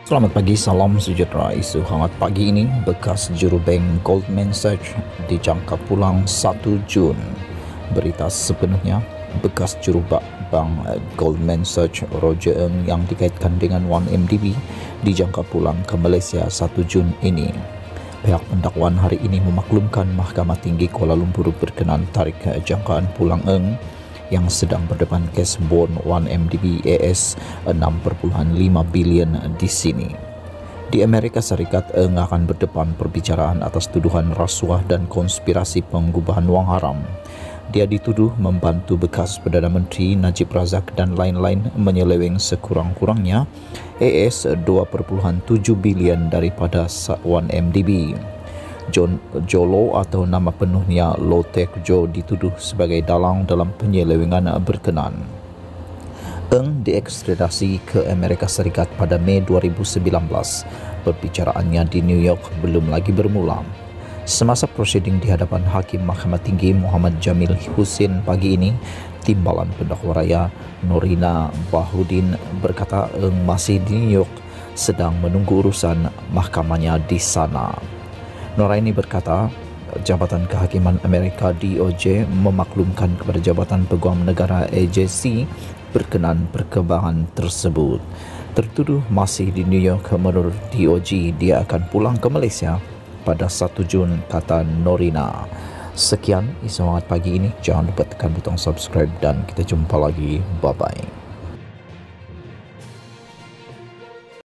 Selamat pagi, salam sejahtera. Isu hangat pagi ini, bekas jurubank Goldman Sachs dijangka pulang 1 Jun. Berita sepenuhnya, bekas jurubak bank Goldman Sachs Roger Ng yang dikaitkan dengan 1MDB dijangka pulang ke Malaysia 1 Jun ini. Pihak pendakwaan hari ini memaklumkan Mahkamah Tinggi Kuala Lumpur berkenan tarik jangkaan pulang Ng yang sedang berdepan kes bond 1MDB AS 6.5 bilion di sini. Di Amerika Serikat, Ng akan berdepan perbicaraan atas tuduhan rasuah dan konspirasi pengubahan wang haram. Dia dituduh membantu bekas Perdana Menteri Najib Razak dan lain-lain menyeleweng sekurang-kurangnya AS 2.7 bilion daripada 1MDB. John Jolo atau nama penuhnya Low Tech Joe dituduh sebagai dalang dalam penyelewengan berkenan. Ng diekstradisi ke Amerika Serikat pada Mei 2019. Perbicaraannya di New York belum lagi bermula. Semasa prosiding di hadapan Hakim Mahkamah Tinggi Muhammad Jamil Husin pagi ini, Timbalan Pendakwa Raya Norina Bahudin berkata Ng masih di New York sedang menunggu urusan mahkamahnya di sana. Noraini berkata, Jabatan Kehakiman Amerika DOJ memaklumkan kepada Jabatan Peguam Negara AJC berkenan perkembangan tersebut. Tertuduh masih di New York, menurut DOJ dia akan pulang ke Malaysia pada 1 Jun, kata Norina. Sekian isu hangat pagi ini. Jangan lupa tekan butang subscribe dan kita jumpa lagi. Bye-bye.